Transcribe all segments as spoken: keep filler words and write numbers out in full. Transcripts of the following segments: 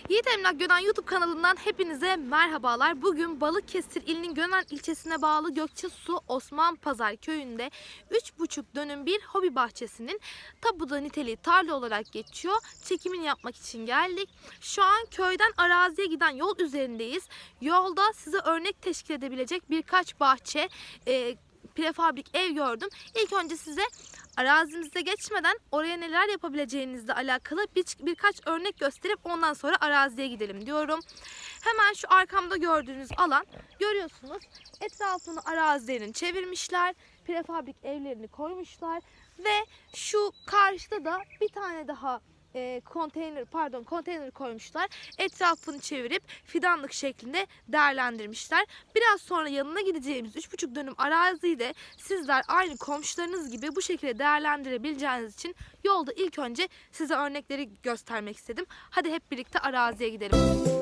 Yiğit Emlak Gönen YouTube kanalından hepinize merhabalar. Bugün Balıkesir ilinin Gönen ilçesine bağlı Gökçesu Osman Pazar köyünde üç buçuk dönüm bir hobi bahçesinin tapuda niteliği tarla olarak geçiyor. Çekimini yapmak için geldik. Şu an köyden araziye giden yol üzerindeyiz. Yolda size örnek teşkil edebilecek birkaç bahçe, e, prefabrik ev gördüm. İlk önce size arazimize geçmeden oraya neler yapabileceğinizle alakalı bir, birkaç örnek gösterip ondan sonra araziye gidelim diyorum. Hemen şu arkamda gördüğünüz alan, görüyorsunuz, etrafını arazilerini çevirmişler, prefabrik evlerini koymuşlar ve şu karşıda da bir tane daha E, konteyner pardon konteyner koymuşlar. Etrafını çevirip fidanlık şeklinde değerlendirmişler. Biraz sonra yanına gideceğimiz üç buçuk dönüm araziyi de sizler aynı komşularınız gibi bu şekilde değerlendirebileceğiniz için yolda ilk önce size örnekleri göstermek istedim. Hadi hep birlikte araziye gidelim.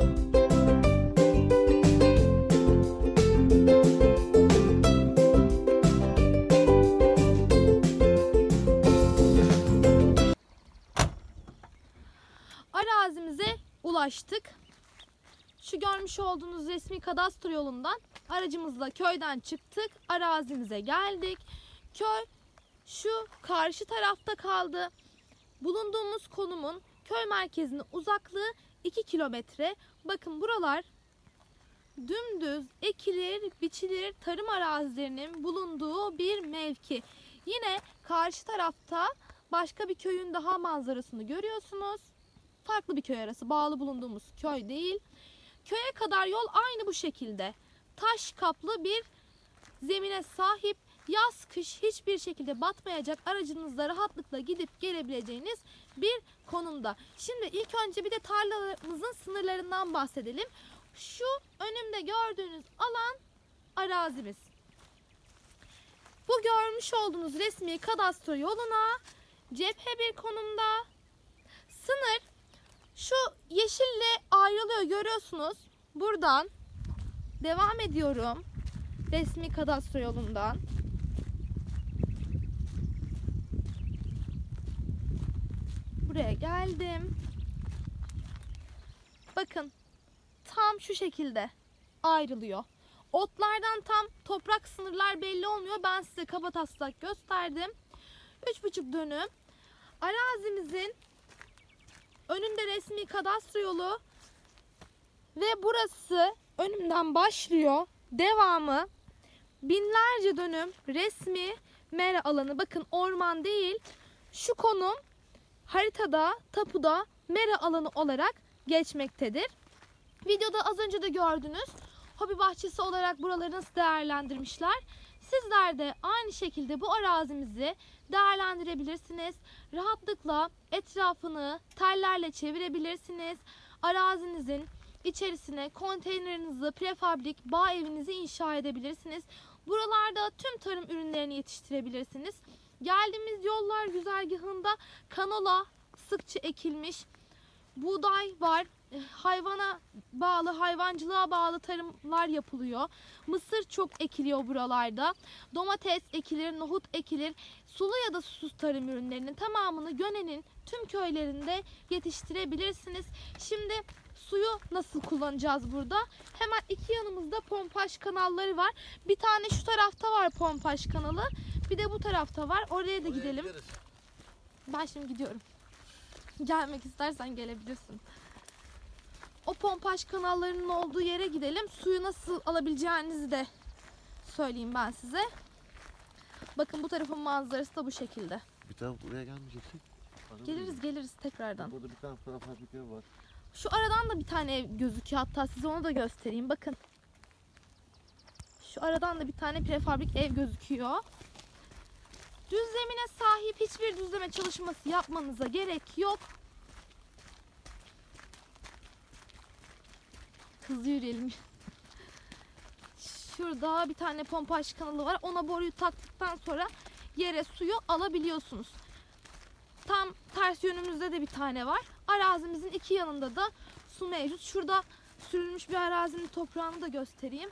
Arazimize ulaştık. Şu görmüş olduğunuz resmi kadastro yolundan aracımızla köyden çıktık. Arazimize geldik. Köy şu karşı tarafta kaldı. Bulunduğumuz konumun köy merkezine uzaklığı iki kilometre. Bakın buralar dümdüz ekilir, biçilir tarım arazilerinin bulunduğu bir mevki. Yine karşı tarafta başka bir köyün daha manzarasını görüyorsunuz. Farklı bir köy arası, bağlı bulunduğumuz köy değil. Köye kadar yol aynı bu şekilde. Taş kaplı bir zemine sahip, yaz kış hiçbir şekilde batmayacak, aracınızla rahatlıkla gidip gelebileceğiniz bir konumda. Şimdi ilk önce bir de tarlalarımızın sınırlarından bahsedelim. Şu önümde gördüğünüz alan arazimiz. Bu görmüş olduğunuz resmi kadastro yoluna cephe bir konumda. Sınır şu yeşille ayrılıyor, görüyorsunuz. Buradan devam ediyorum. Resmi kadastro yolundan. Buraya geldim. Bakın tam şu şekilde ayrılıyor. Otlardan tam toprak sınırlar belli olmuyor. Ben size kabataslak gösterdim. üç buçuk dönüm. Arazimizin önünde resmi kadastro yolu ve burası önümden başlıyor. Devamı binlerce dönüm resmi mera alanı. Bakın orman değil. Şu konum haritada, tapuda mera alanı olarak geçmektedir. Videoda az önce de gördünüz. Hobi bahçesi olarak buraları nasıl değerlendirmişler. Sizler de aynı şekilde bu arazimizi değerlendirebilirsiniz. Rahatlıkla etrafını tellerle çevirebilirsiniz. Arazinizin içerisine konteynerinizi, prefabrik bağ evinizi inşa edebilirsiniz. Buralarda tüm tarım ürünlerini yetiştirebilirsiniz. Geldiğimiz yollar güzergahında kanola sıkça ekilmiş. Buğday var. Hayvana bağlı, hayvancılığa bağlı tarımlar yapılıyor. Mısır çok ekiliyor buralarda. Domates ekilir, nohut ekilir. Sulu ya da susuz tarım ürünlerinin tamamını Gönen'in tüm köylerinde yetiştirebilirsiniz. Şimdi suyu nasıl kullanacağız burada? Hemen iki yanımızda pompaj kanalları var. Bir tane şu tarafta var pompaj kanalı. Bir de bu tarafta var. Oraya da gidelim. Ben şimdi gidiyorum. Gelmek istersen gelebilirsin. O pompaj kanallarının olduğu yere gidelim. Suyu nasıl alabileceğinizi de söyleyeyim ben size. Bakın bu tarafın manzarası da bu şekilde. Bir tane buraya gelmeyeceksin. Geliriz geliriz tekrardan. Burada bir tane prefabrik ev var. Şu aradan da bir tane ev gözüküyor, hatta size onu da göstereyim. Bakın. Şu aradan da bir tane prefabrik ev gözüküyor. Düz zemine sahip, hiçbir düzleme çalışması yapmanıza gerek yok. Hızlı yürüyelim. Şurada bir tane pompaj kanalı var. Ona boruyu taktıktan sonra yere suyu alabiliyorsunuz. Tam ters yönümüzde de bir tane var. Arazimizin iki yanında da su mevcut. Şurada sürülmüş bir arazinin toprağını da göstereyim.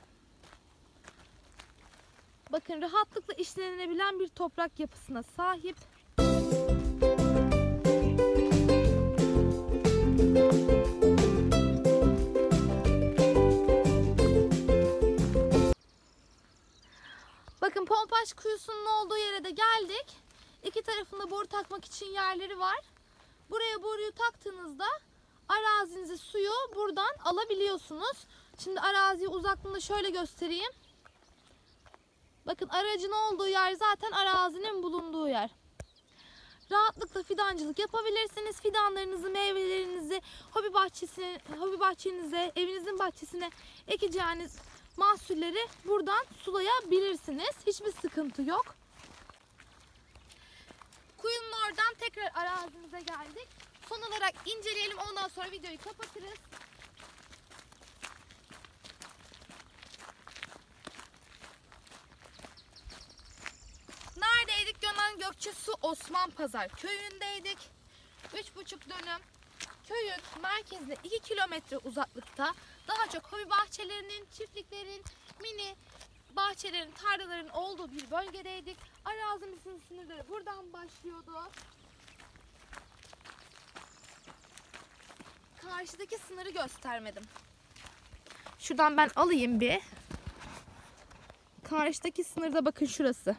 Bakın rahatlıkla işlenebilen bir toprak yapısına sahip. baraj kuyusunun olduğu yere de geldik. İki tarafında boru takmak için yerleri var. Buraya boruyu taktığınızda arazinize suyu buradan alabiliyorsunuz. Şimdi araziyi uzaklığında şöyle göstereyim. Bakın aracın olduğu yer zaten arazinin bulunduğu yer. Rahatlıkla fidancılık yapabilirsiniz. Fidanlarınızı, meyvelerinizi hobi bahçesine, hobi bahçenize, evinizin bahçesine ekeceğiniz mahsulleri buradan sulayabilirsiniz. Hiçbir sıkıntı yok. Kuyunun oradan tekrar arazimize geldik. Son olarak inceleyelim, ondan sonra videoyu kapatırız. Neredeydik? Gönen Gökçesu Osmanpazar köyündeydik. üç buçuk dönüm köyün merkezine iki kilometre uzaklıkta daha çok hobi bahçelerinin, çiftliklerin, mini bahçelerin, tarlaların olduğu bir bölgedeydik. Arazimizin sınırları buradan başlıyordu. Karşıdaki sınırı göstermedim. Şuradan ben alayım bir. Karşıdaki sınırda bakın şurası.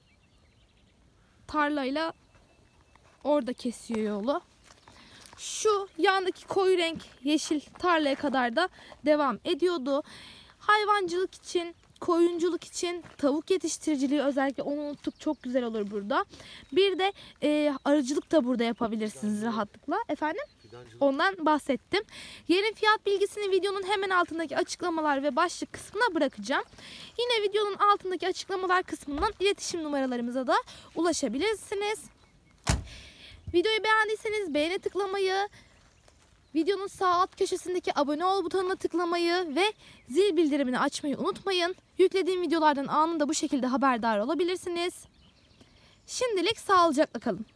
Tarlayla orada kesiyor yolu. Şu yandaki koyu renk yeşil tarlaya kadar da devam ediyordu. Hayvancılık için, koyunculuk için, tavuk yetiştiriciliği özellikle onu unuttuk, çok güzel olur burada. Bir de e, arıcılık da burada yapabilirsiniz rahatlıkla. Efendim? Ondan bahsettim. Yerin fiyat bilgisini videonun hemen altındaki açıklamalar ve başlık kısmına bırakacağım. Yine videonun altındaki açıklamalar kısmından iletişim numaralarımıza da ulaşabilirsiniz. Videoyu beğendiyseniz beğene tıklamayı, videonun sağ alt köşesindeki abone ol butonuna tıklamayı ve zil bildirimini açmayı unutmayın. Yüklediğim videolardan anında bu şekilde haberdar olabilirsiniz. Şimdilik sağlıcakla kalın.